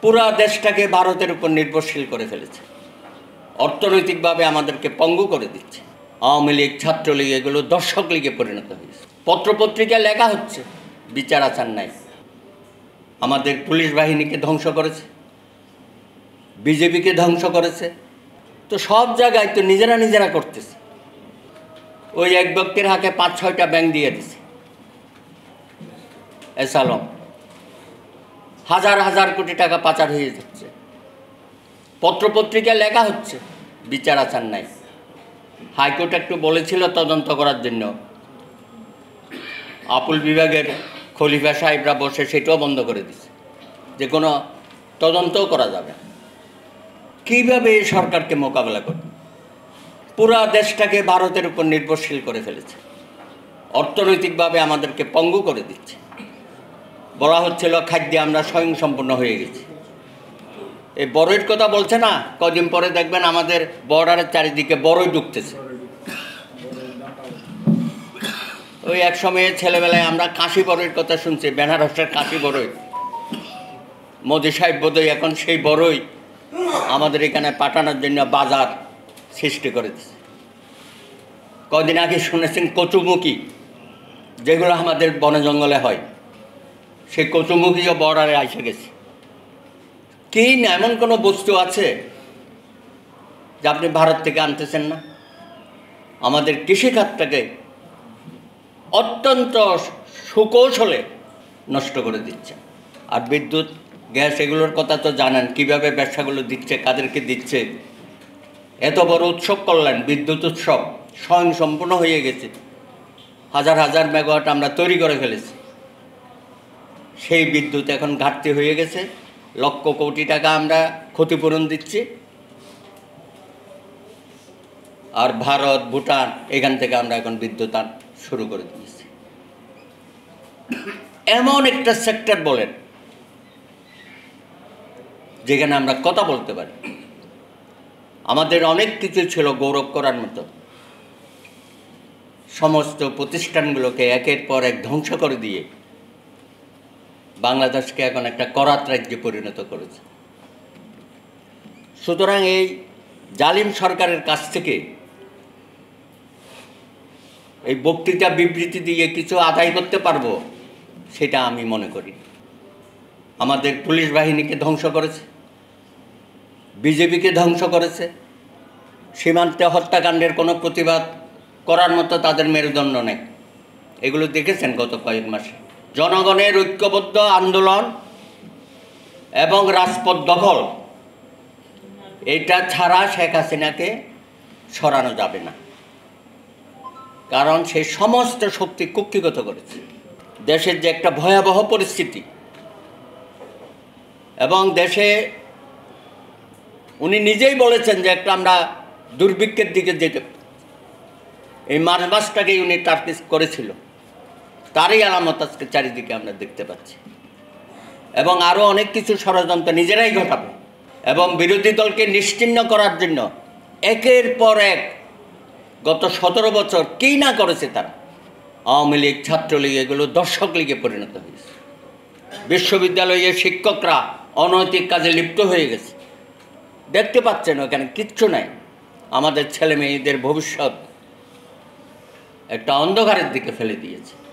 পুরা দেশটাকে ভারতের উপর নির্ভরশীল করে ফেলেছে, অর্থনৈতিকভাবে আমাদেরকে পঙ্গু করে দিচ্ছে। আওয়ামী লীগ, ছাত্রলীগ এগুলো দর্শক লীগে পরিণত হয়েছে। পত্রপত্রিকায় লেখা হচ্ছে বিচার আচার নাই। আমাদের পুলিশ বাহিনীকে ধ্বংস করেছে, বিজেপিকে ধ্বংস করেছে। তো সব জায়গায় তো নিজেরা করতেছে। ওই এক ব্যক্তির হাতে ৫-৬টা ব্যাংক দিয়ে দিছে এসালম, হাজার কোটি টাকা পাচার হয়ে যাচ্ছে। পত্রপত্রিকায় লেখা হচ্ছে বিচার আচার নাই। হাইকোর্ট একটু বলেছিল তদন্ত করার জন্য, আপিল বিভাগের খলিফা সাহেবরা বসে সেটাও বন্ধ করে দিচ্ছে, যে কোনো তদন্তও করা যাবে না। কীভাবে এই সরকারকে মোকাবেলা করবে? পুরা দেশটাকে ভারতের উপর নির্ভরশীল করে ফেলেছে, অর্থনৈতিকভাবে আমাদেরকে পঙ্গু করে দিচ্ছে। বলা হচ্ছিল খাদ্যে আমরা স্বয়ংসম্পূর্ণ হয়ে গেছি। এই বড়ইয়ের কথা বলছে না, কদিন পরে দেখবেন আমাদের বর্ডারের চারিদিকে বড়ই ঢুকতেছে। ওই এক সময়ে ছেলেবেলায় আমরা কাশি বড়ইয়ের কথা শুনছি, বেনারসের কাশি বড়ই। মোদি সাহেব বোধহয় এখন সেই বড়ই আমাদের এখানে পাঠানোর জন্য বাজার সৃষ্টি করে দিচ্ছে। কদিন আগে শুনেছেন কচুমুখী, যেগুলো আমাদের বনে জঙ্গলে হয়, সেই কচুমুখীও বর্ডারে এসে গেছে। কি না এমন কোনো বস্তু আছে যে আপনি ভারত থেকে আনতেছেন না? আমাদের কৃষিখাতটাকে অত্যন্ত সুকৌশলে নষ্ট করে দিচ্ছে। আর বিদ্যুৎ, গ্যাস এগুলোর কথা তো জানেন, কীভাবে ব্যবসাগুলো দিচ্ছে, কাদেরকে দিচ্ছে। এত বড় উৎসব করলেন, বিদ্যুৎ উৎসব স্বয়ংসম্পূর্ণ হয়ে গেছে। হাজার মেগাওয়াট আমরা তৈরি করে ফেলেছি। সেই বিদ্যুৎ এখন ঘাটতি হয়ে গেছে, লক্ষ কোটি টাকা আমরা ক্ষতিপূরণ দিচ্ছি। আর ভারত, ভুটান এখান থেকে আমরা এখন বিদ্যুৎ শুরু করে দিয়েছি। এমন একটা সেক্টর বলেন যেখানে আমরা কথা বলতে পারি। আমাদের অনেক কিছু ছিল গৌরব করার মতো, সমস্ত প্রতিষ্ঠানগুলোকে একের পর এক ধ্বংস করে দিয়ে বাংলাদেশকে এখন একটা করাত রাজ্যে পরিণত করেছে। সুতরাং এই জালিম সরকারের কাছ থেকে এই বক্তৃতা বিবৃতি দিয়ে কিছু আদায় করতে পারবো সেটা আমি মনে করি। আমাদের পুলিশ বাহিনীকে ধ্বংস করেছে, বিজেপিকে ধ্বংস করেছে। সীমান্তে হত্যাকাণ্ডের কোনো প্রতিবাদ করার মতো তাদের মেরুদণ্ড নেই। এগুলো দেখেছেন গত কয়েক মাসে। জনগণের ঐক্যবদ্ধ আন্দোলন এবং রাজপথ দখল, এটা ছাড়া শেখ হাসিনাকে সরানো যাবে না, কারণ সে সমস্ত শক্তি কুক্ষিগত করেছে। দেশের যে একটা ভয়াবহ পরিস্থিতি, এবং দেশে উনি নিজেই বলেছেন যে একটা আমরা দুর্ভিক্ষের দিকে যেতে, এই মাসটাকেই উনি টার্গেট করেছিল। তারই আলামত আজকে চারিদিকে আমরা দেখতে পাচ্ছি। এবং আরও অনেক কিছু ষড়যন্ত্র নিজেরাই ঘটাবে, এবং বিরোধী দলকে নিশ্চিহ্ন করার জন্য একের পর এক গত 17 বছর কী না করেছে তারা। আওয়ামী লীগ, ছাত্রলীগ এগুলো দর্শক লীগে পরিণত হয়েছে। বিশ্ববিদ্যালয়ের শিক্ষকরা অনৈতিক কাজে লিপ্ত হয়ে গেছে। দেখতে পাচ্ছেন ওখানে কিচ্ছু নাই। আমাদের ছেলে মেয়েদের ভবিষ্যৎ একটা অন্ধকারের দিকে ফেলে দিয়েছে।